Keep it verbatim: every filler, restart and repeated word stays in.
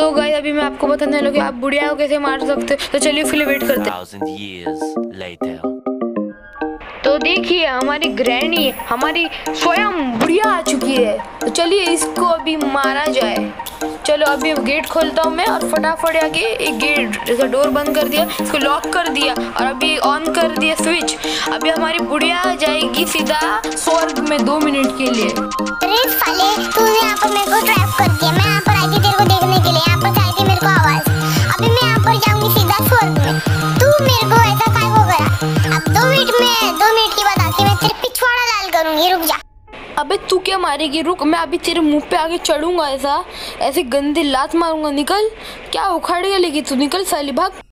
तो गाइस अभी मैं आपको बताने लगी आप बुढ़िया को कैसे मार सकते हो, तो चलिए फिर वेट करते हैं। तो देखिए हमारी ग्रैनी हमारी स्वयं बुढ़िया आ चुकी है, तो चलिए इसको अभी मारा जाए। चलो अभी गेट खोलता हूँ मैं और फटाफट आके एक गेट जैसा डोर बंद कर दिया, इसको लॉक कर दिया और अभी ऑन कर दिया स्विच। अभी हमारी बुढ़िया आ जाएगी सीधा स्वर्ग में दो मिनट के लिए। अरे साले तूने यहाँ पर मेरे को ट्रैप कर दिया। मैं यहाँ पर आई थी तेरे को देखने के लिए, यहाँ पर आई थी मेरे को आवाज। अभी मैं यहाँ पर जाऊंगी सीधा स्वर्ग में। तू मेरे को ऐसा काय को करा? अब दो मिनट में दो मिनट की बात आती है, मैं तेरे पिछवाड़ा लाल करूंगी, रुक जा। अबे तू क्या मारेगी, रुक मैं अभी तेरे मुंह पे आगे चढ़ूंगा, ऐसा ऐसे गंदी लात मारूंगा। निकल, क्या उखाड़ के लेगी तू, निकल साली भाग।